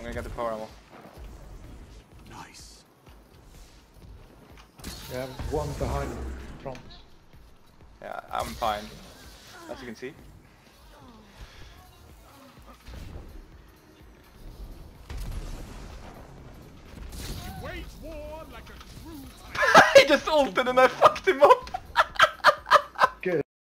gonna get the power ammo. Nice. You have one behind front. Yeah, I'm fine. As you can see. Wage war like a true He just ulted and I fucked him up!